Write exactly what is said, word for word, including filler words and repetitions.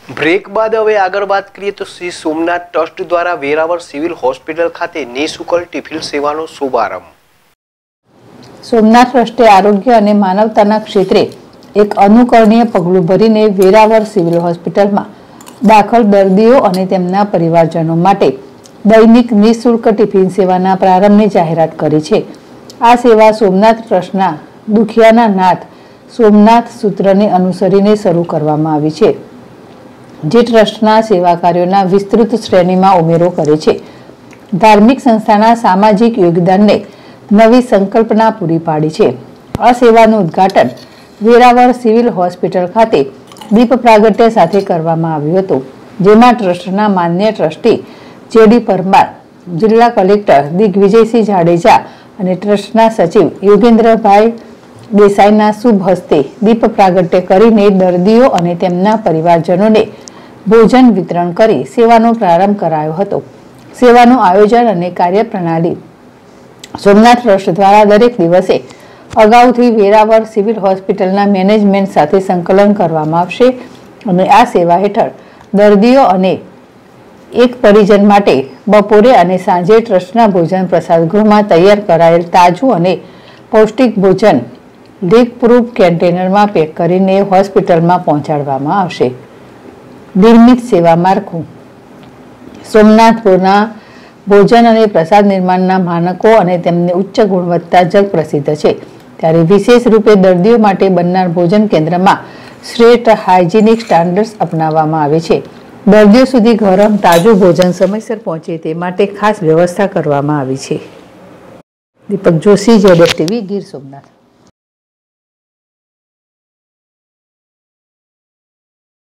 Break બાદ હવે આગળ વાત કરીએ તો શ્રી સોમનાથ ટ્રસ્ટ દ્વારા વેરાવળ સિવિલ હોસ્પિટલ ખાતે નિઃશુલ્ક ટિફિન સેવાનો શુભારંભ। સોમનાથ ટ્રસ્ટે આરોગ્ય અને માનવતાના ક્ષેત્રે એક અનુકરણીય પગલું ભરીને વેરાવળ સિવિલ હોસ્પિટલમાં દાખલ દર્દીઓ અને તેમના પરિવારજનો માટે દૈનિક નિઃશુલ્ક ટિફિન સેવાના પ્રારંભની જાહેરાત કરી છે। આ સેવા સોમનાથ ટ્રસ્ટના દુખિયાના નાથ સોમનાથ સૂત્રને અનુસરીને શરૂ કરવામાં આવી છે, જે ટ્રસ્ટના સેવા કાર્યોના વિસ્તૃત શ્રેણીમાં ઉમેરો કરે છે। ધાર્મિક સંસ્થાના સામાજિક યોગદાનને નવી સંકલ્પના પૂરી પાડી છે। આ સેવાનું ઉદ્ઘાટન વેરાવળ સિવિલ હોસ્પિટલ ખાતે દીપ પ્રાગટ્ય સાથે કરવામાં આવ્યું હતું, જેમાં ટ્રસ્ટના માન્ય ટ્રસ્ટી જેડી પરમાર, જિલ્લા કલેક્ટર દિગ્વિજયસિંહ જાડેજા અને ટ્રસ્ટના સચિવ યોગેન્દ્રભાઈ દેસાઈના શુભ હસ્તે દીપ પ્રાગટ્ય કરીને દર્દીઓ અને તેમના પરિવારજનોને ભોજન વિતરણ કરી સેવાનો પ્રારંભ કરાયો હતો। સેવાનું આયોજન અને કાર્યપ્રણાલી સોમનાથ ટ્રસ્ટ દ્વારા દરેક દિવસે અગાઉથી વેરાવળ સિવિલ હોસ્પિટલના મેનેજમેન્ટ સાથે સંકલન કરવામાં આવશે અને આ સેવા હેઠળ દર્દીઓ અને એક પરિજન માટે બપોરે અને સાંજે ટ્રસ્ટના ભોજન પ્રસાદ ગૃહમાં તૈયાર કરાયેલ તાજું અને પૌષ્ટિક ભોજન લીક પ્રૂફ કન્ટેનરમાં પેક કરીને હોસ્પિટલમાં પહોંચાડવામાં આવશે। નિર્મિત સેવા માળખું સોમનાથપુરના ભોજન અને પ્રસાદ નિર્માણના માનકો અને તેમની ઉચ્ચ ગુણવત્તા જગ પ્રસિદ્ધ છે, ત્યારે વિશેષ રૂપે દર્દીઓ માટે બનનાર ભોજન કેન્દ્રમાં શ્રેષ્ઠ હાઇજેનિક સ્ટાન્ડર્ડ્સ અપનાવવામાં આવે છે। દર્દીઓ સુધી ગરમ તાજું ભોજન સમયસર પહોંચે તે માટે ખાસ વ્યવસ્થા કરવામાં આવી છે। દીપક જોશી, જેડેશ ટીવી, ગીર સોમનાથ।